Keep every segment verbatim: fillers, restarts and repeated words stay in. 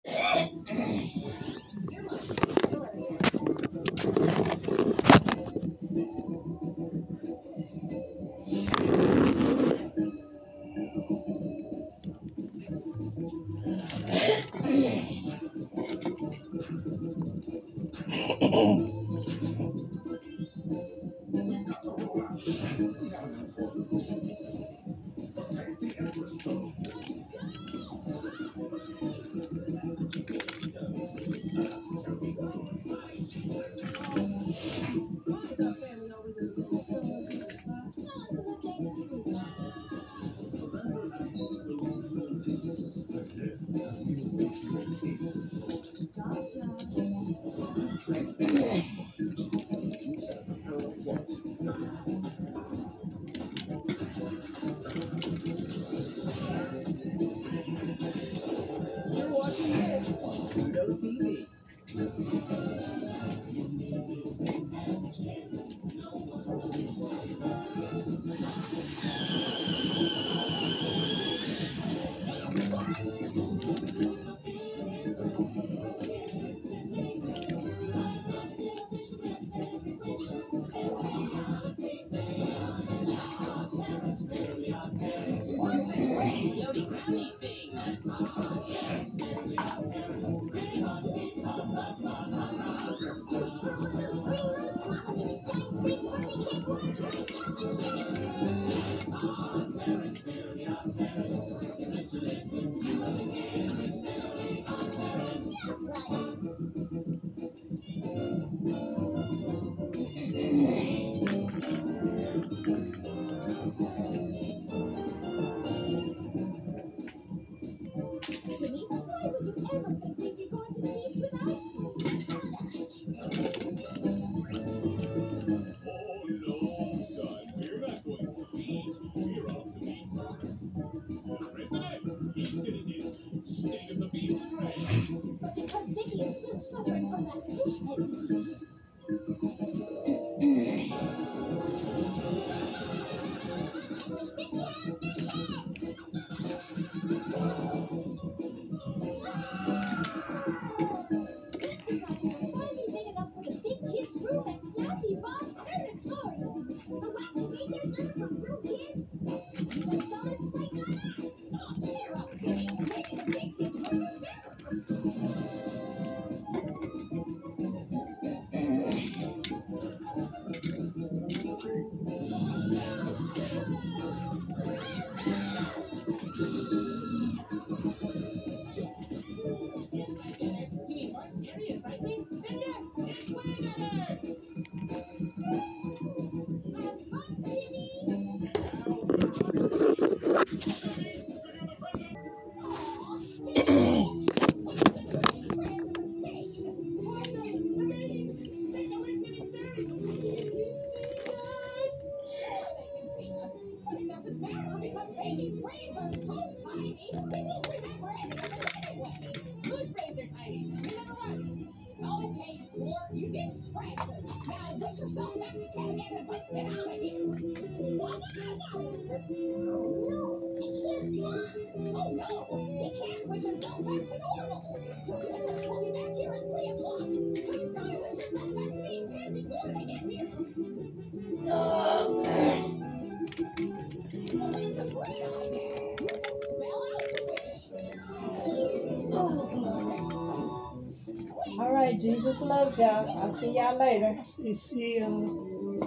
All right, Jesus loves y'all. I'll see y'all later. See, see y'all.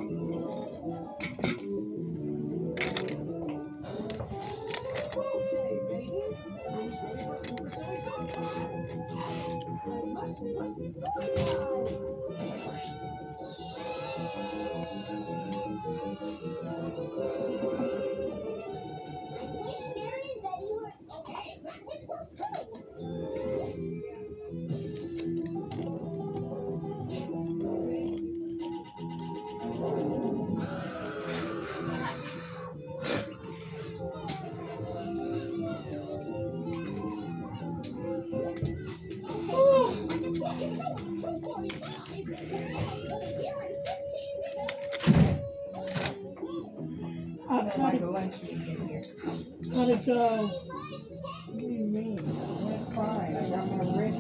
How, how, did, how did go? What do you mean? I went fine. I got my rest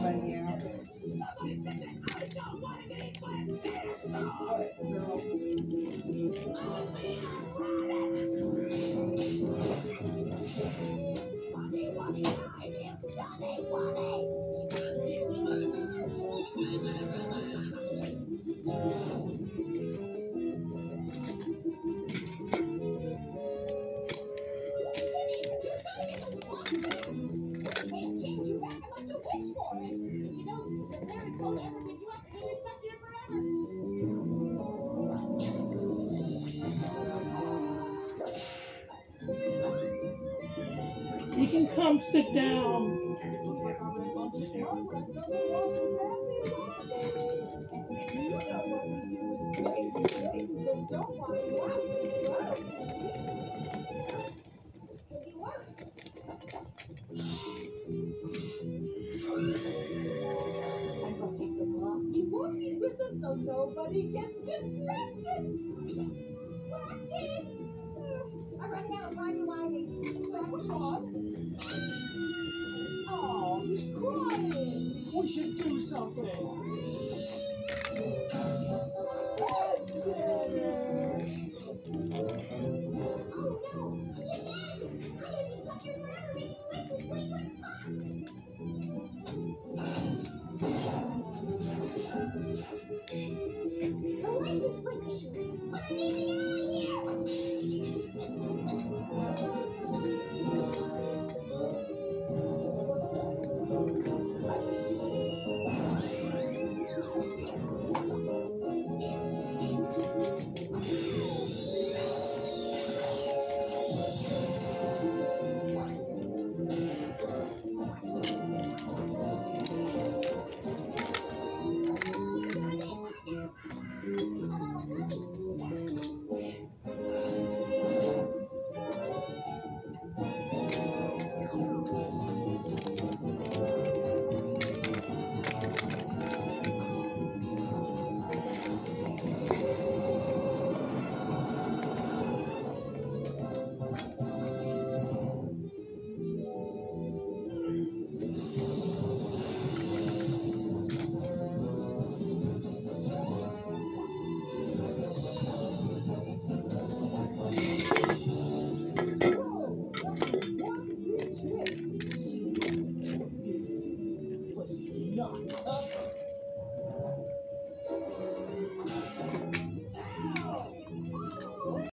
wish for it. You know, the parents won't ever pick you up and you're stuck here forever. You can come sit down. It looks like our red lunch is Margaret doesn't want to wrap these up. You know what we do with babies that don't want to wrap things up. This could be worse. And we'll take the blocky walkies with us so nobody gets distracted. Walkie! I'm running out of Wivey Wivies. That was odd. Oh, he's crying. We should do something. That's better. Oh no! Get out! I'm gonna be stuck here forever making license plates like clocks. The license plate machine. What amazing